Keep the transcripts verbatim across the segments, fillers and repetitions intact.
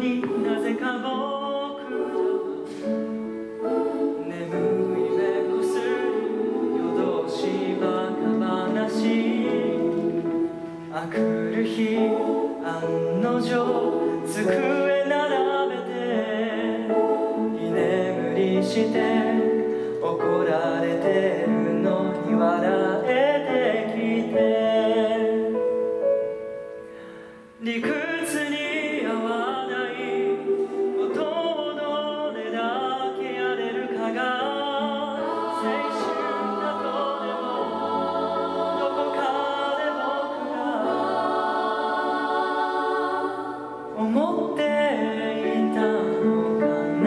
になぜか僕ら眠い目こする夜通しバカ話あくる日案の定机並べて居眠りして怒られてるのに笑えてきて理屈に合わないことをどれだけやれるかが青春だとでもどこかで僕が思っていたのかな。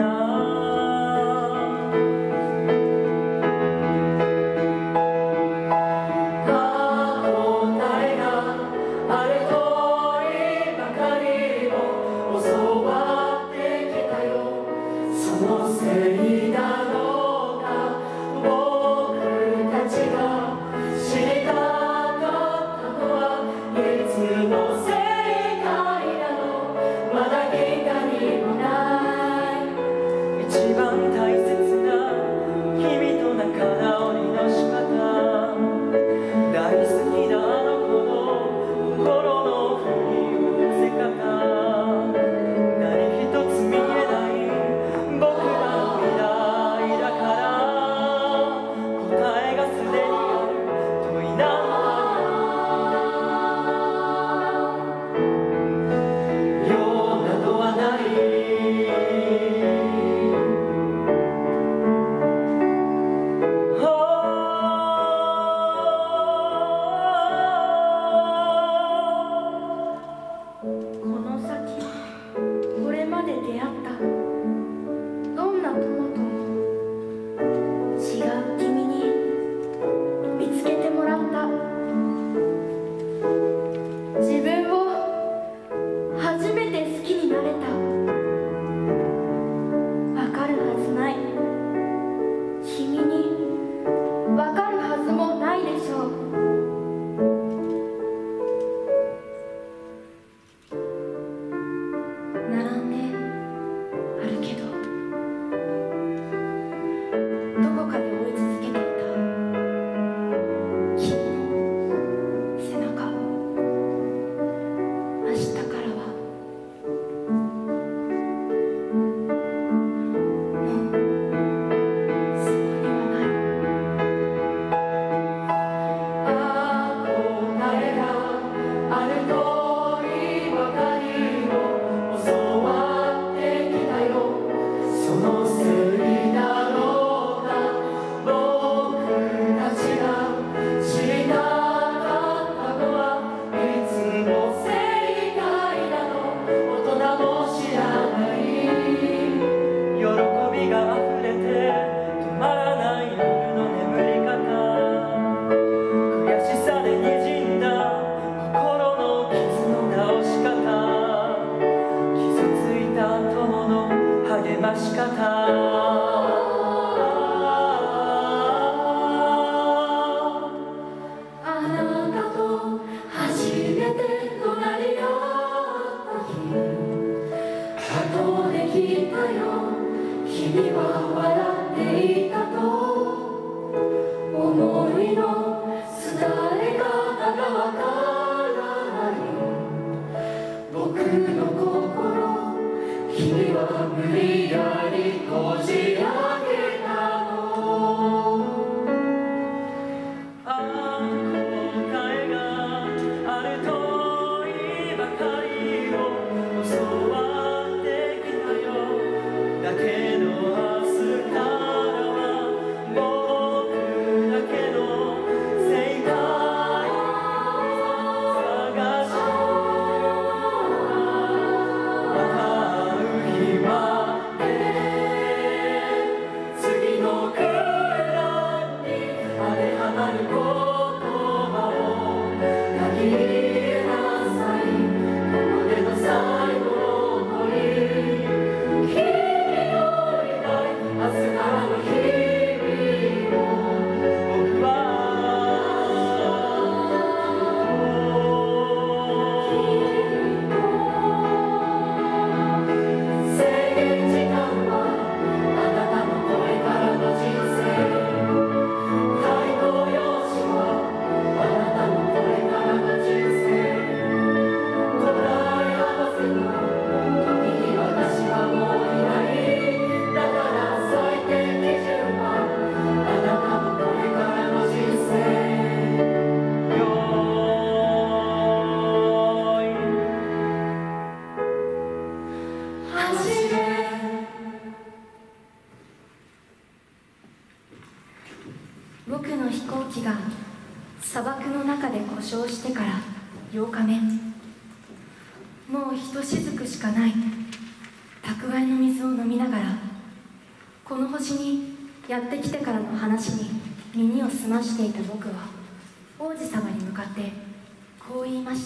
飛行機が砂漠の中で故障してからようかめ、もうひとしずくしかない蓄えの水を飲みながら、この星にやってきてからの話に耳を澄ましていた僕は王子様に向かってこう言いました。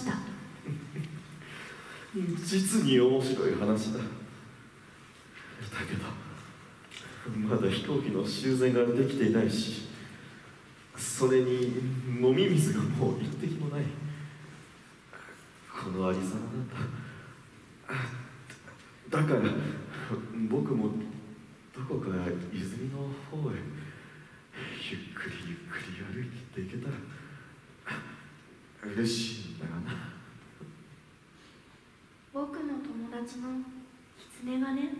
実に面白い話だ。だけどまだ飛行機の修繕ができていないし、それに飲み水がもう一滴もない。このありさまなんだ。だから僕もどこか泉の方へゆっくりゆっくり歩いていけたら嬉しいんだがな。 僕の友達の狐がね。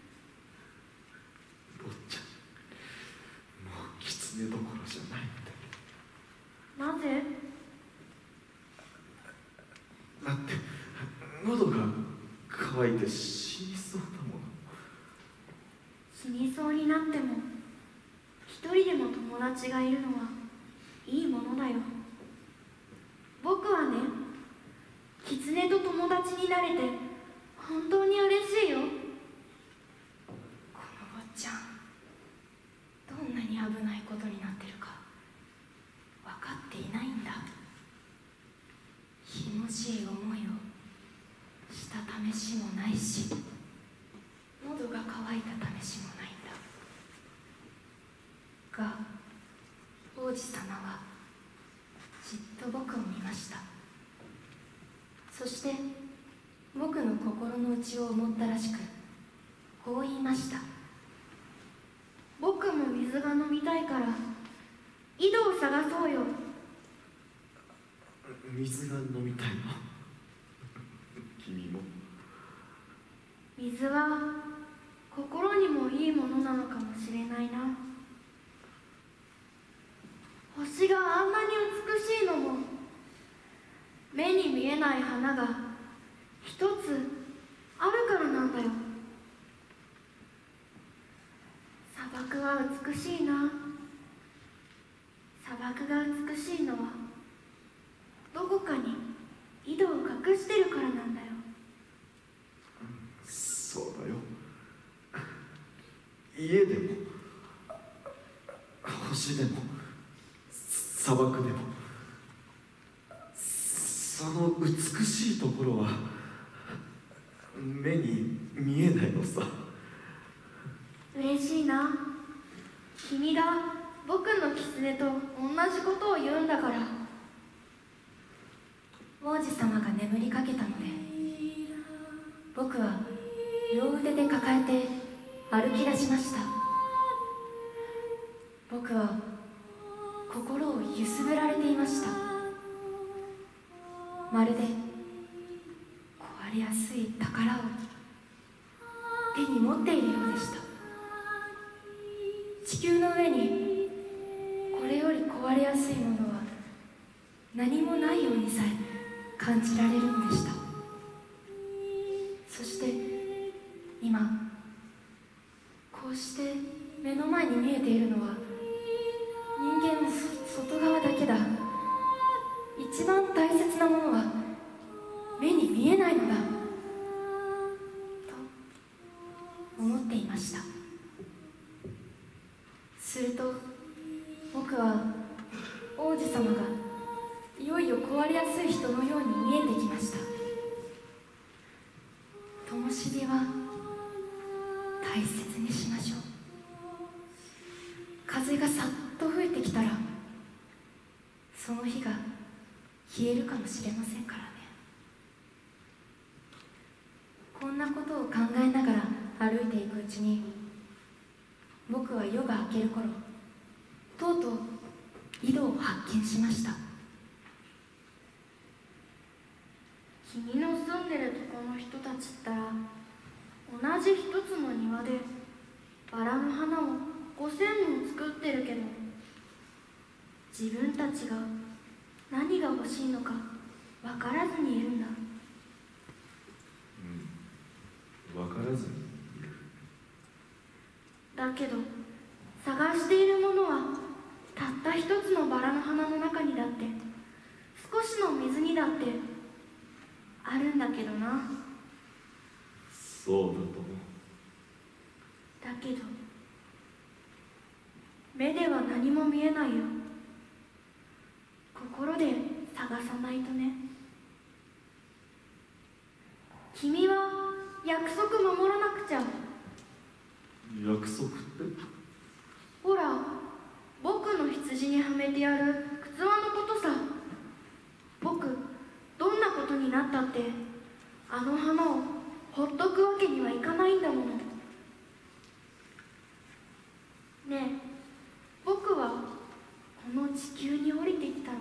坊ちゃん、もう狐どころじゃないんだ。 なぜ？ だって喉が渇いて死にそうだもの。 死にそうになっても一人でも友達がいるのはいいものだよ。僕はね、狐と友達になれて本当に嬉しいよ。この坊ちゃん、どんなに危ないことになってるか分かっていないんだ。ひもじい思いをした試しもないし、喉が渇いた試しもないんだが、王子様はじっと僕を見ました。そして僕の心の内を思ったらしくこう言いました。僕も水が飲みたいから井戸を探そうよ。 水が飲みたいの？君も？ 水は心にもいいものなのかもしれないな。星があんなに美しいのも目に見えない花が一つあるからなんだよ。砂漠は美しいな。砂漠が美しいのはどこかに井戸を隠してるからなんだよ。 そうだよ。家でも星でも砂漠でも、その美しいところは目に見えないのさ。 嬉しいな。君が僕の狐と同じことを言うんだから。王子様が眠りかけたので、僕は両腕で抱えて歩き出しました。僕は心を揺すぶられていました。まるで壊れやすい宝を手に持っているようでした。地球の上にこれより壊れやすいものは何もないようにさえ感じられるのでした。そして今こうして目の前に見えているのは人間の外側だけだ。一番大切なものは目に見えないのだと思っていました。すると僕は王子様がいよいよ壊れやすい人のように見えてきました。灯火は大切にしましょう。風がさっと吹いてきたらその火が消えるかもしれませんからね。こんなことを考えながら歩いていくうちに、僕は夜が明ける頃、とうとう井戸を発見しました。君の住んでるとこの人たちったら同じ一つの庭でバラの花をごせんもん作ってるけど、自分たちが何が欲しいのか分からずにいるんだ。 うん、分からずにいる。 だけど探しているものはたった一一つのバラの花の中にだって少しの水にだってあるんだけどな。 そうだと思う。 だけど目では何も見えないよ。心で探さないとね。君は約束守らなくちゃ。 約束ってほら、僕の羊にはめてやる靴輪のことさ。僕、どんなことになったってあの花をほっとくわけにはいかないんだもの。ねえ、僕はこの地球に降りてきたろ。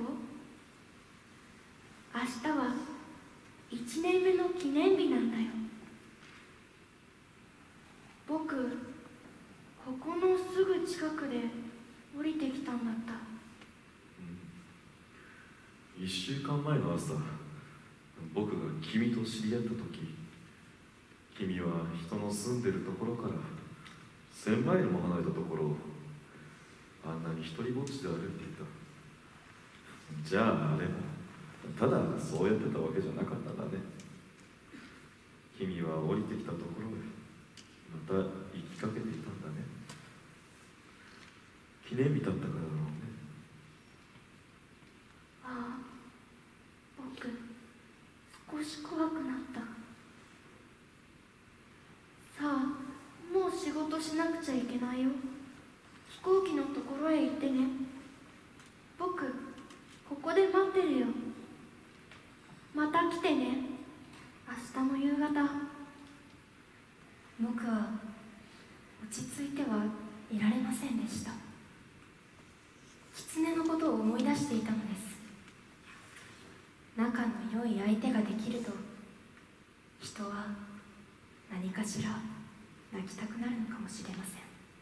明日はいちねんめの記念日なんだよ。僕、ここのすぐ近くで降りてきたんだった。 いっしゅうかんまえの朝、僕が君と知り合った時、君は人の住んでるところから千マイルも離れたところをあんなに一人ぼっちで歩いていた。じゃああれもただそうやってたわけじゃなかったんだね。君は降りてきたところへまた行きかけていたんだね。記念日だったからだろうね。 ああ、僕少し怖くなった。さあ、もう仕事しなくちゃいけないよ。飛行機のところへ行ってね。僕、ここで待ってるよ。また来てね、明日の夕方。 僕は落ち着いてはいられませんでした。狐のことを思い出していたのです。仲の良い相手ができると人は何かしら泣きたくなるのかもしれません。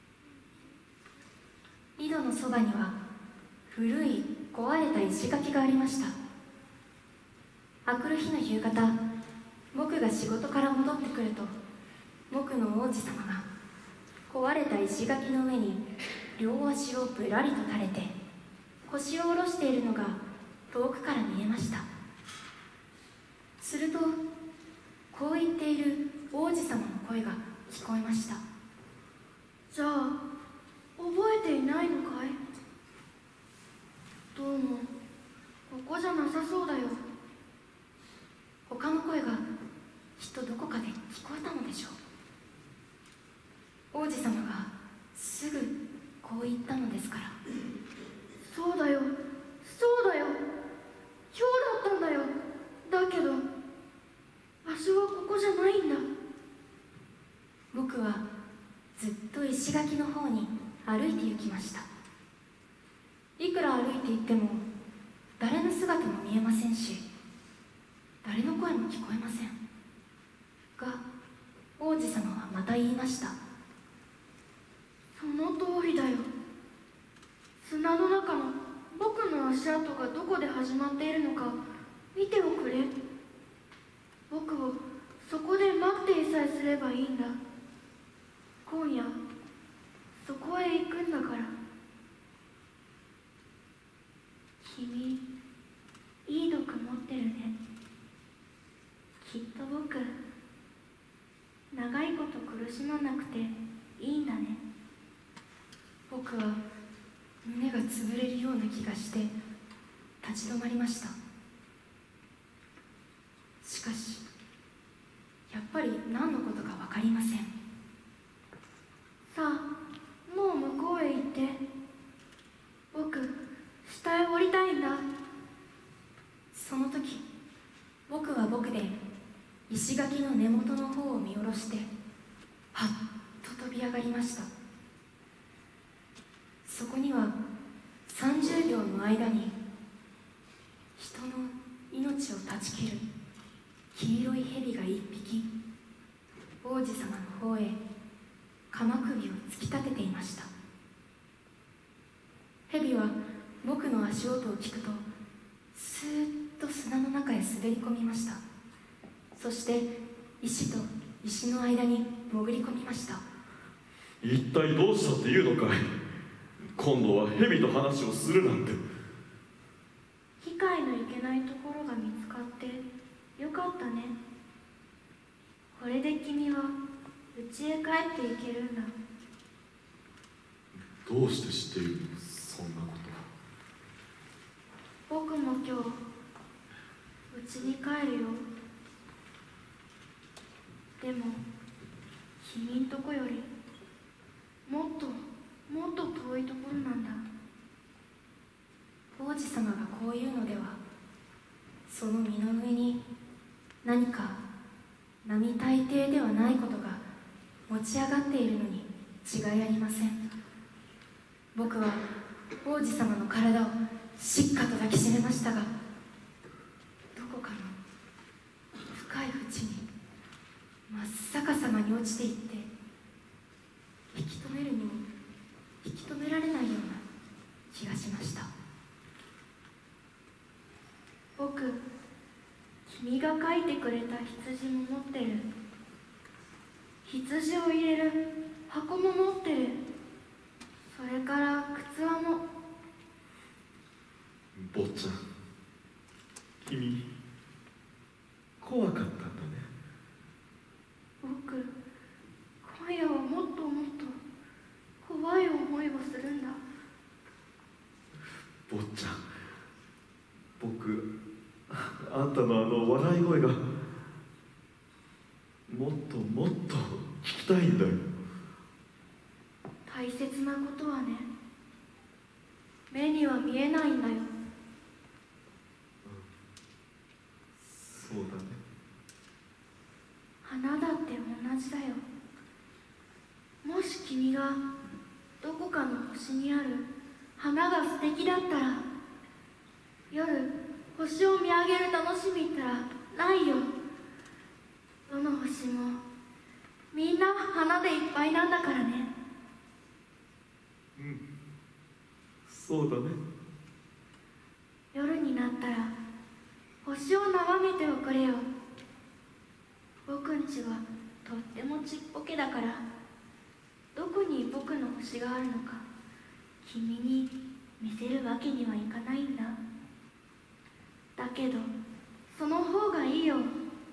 井戸のそばには古い壊れた石垣がありました。あくる日の夕方、僕が仕事から戻ってくると、僕の王子様が壊れた石垣の上に両足をぶらりと垂れて腰を下ろしているのが遠くから見えました。するとこう言っている王子様の声が聞こえました。 じゃあ覚えていないのかい？どうもここじゃなさそうだよ。 他の声がきっとどこかで聞こえたのでしょう。王子様がすぐこう言ったのですから。 そうだよ、そうだよ、ひょうだったんだよ。だけど場所はここじゃないんだ。 僕はずっと石垣の方に歩いて行きました。いくら歩いて行っても誰の姿も見えませんし、誰の声も聞こえませんが、王子様はまた言いました。 その通りだよ。砂の中の僕の足跡がどこで始まっているのか見ておくれ。僕をそこで待っていさえすればいいんだ。今夜そこへ行くんだから。君、いい毒持ってるね。きっと僕、長いこと苦しまなくていいんだね。 僕は胸が潰れるような気がして立ち止まりました。しかしやっぱり何のことか分かりません。 さあ、もう向こうへ行って。僕、下へ降りたいんだ。 その時、僕は僕で石垣の根元の方を見下ろしてはっと飛び上がりました。そこにはさんじゅうびょうの間に人の命を断ち切る黄色い蛇が一匹、王子様の方へ鎌首を突き立てていました。蛇は僕の足音を聞くとスーッと砂の中へ滑り込みました。そして石と石の間に潜り込みました。 一体どうしたっていうのかい？ 今度は蛇と話をするなんて。 機械のいけないところが見つかってよかったね。これで君は家へ帰っていけるんだ。 どうして知っているの、そんなこと。 僕も今日家に帰るよ。でも君んとこよりもっともっと遠いところなんだ。 王子様がこう言うのでは、その身の上に何か並大抵ではないことが持ち上がっているのに違いありません。僕は王子様の体をしっかと抱きしめましたが、どこかの深い淵に真っ逆さまに落ちていって、引き止めるにも引き止められないような気がしました。 僕、君が描いてくれた羊も持ってる。羊を入れる箱も持ってる。それから靴輪も。 坊ちゃん、君怖かったんだね。 僕、今夜はもっともっと怖い思いをするんだ。 坊ちゃん、僕、あんたのあの笑い声がもっともっと聞きたいんだよ。 大切なことはね、目には見えないんだよ。 そうだね。 花だって同じだよ。もし君がどこかの星にある花が素敵だったら、夜星を見上げる楽しみったらないよ。どの星もみんな花でいっぱいなんだからね。 うん、そうだね。 夜になったら星を眺めておくれよ。僕んちはとってもちっぽけだから、どこに僕の星があるのか君に見せるわけにはいかないんだ。だけどその方がいいよ。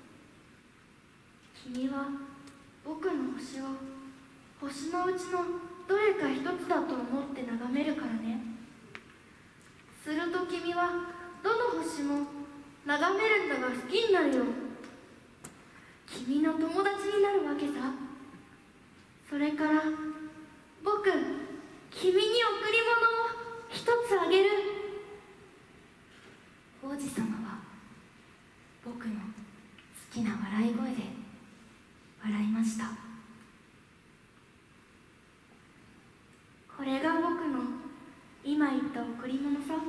君は僕の星を星のうちのどれか一つだと思って眺めるからね。すると君はどの星も眺めるんだが好きになるよ。君の友達になるわけさ。それから僕、君に贈り物を一つあげる。 王子様は僕の好きな笑い声で笑いました。 これが僕の今言った贈り物さ。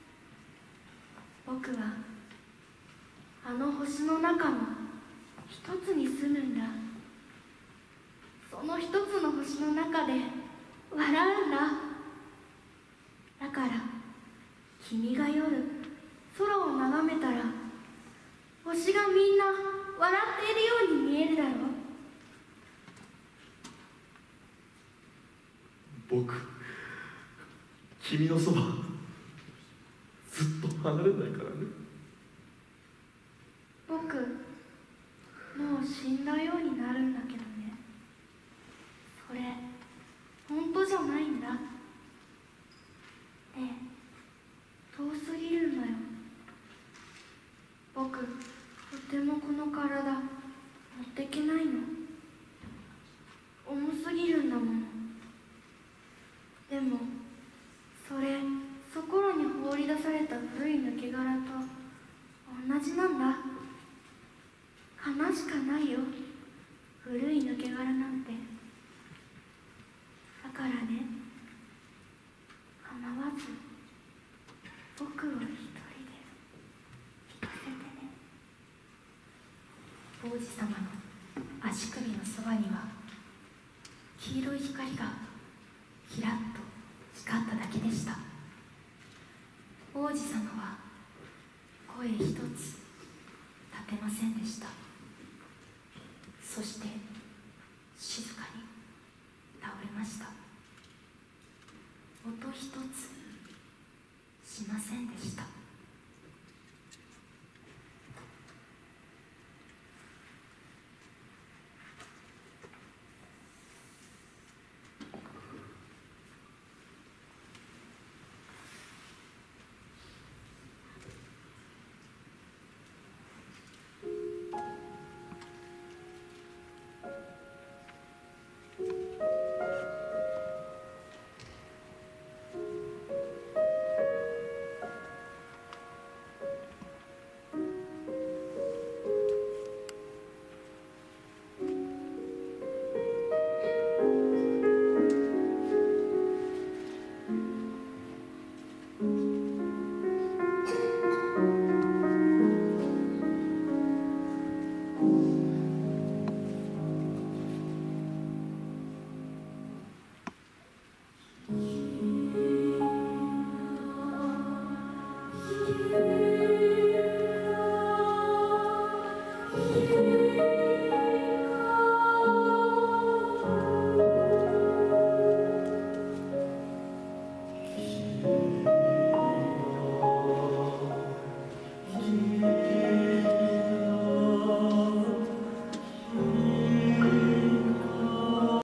僕はあの星の中の一つに住むんだ。その一つの星の中で笑うんだ。だから君が夜空を眺めたら、星がみんな笑っているように見えるだろう。 僕、君のそばずっと離れないからね。 僕、もう死んだようになるんだけどね。それ本当じゃないんだ。ねえ、遠すぎるんだよ。僕、とてもこの体持ってけないの。重すぎるんだもの。でもそれ、そこらに放り出された古い抜け殻と同じなんだ。悲しかないよ、古い抜け殻なんて。だからね、構わず僕を一人で引かせてね。 王子様の足首のそばには黄色い光がひらっと光っただけでした。王子様は声一つ立てませんでした。そして静かに倒れました。音一つしませんでした。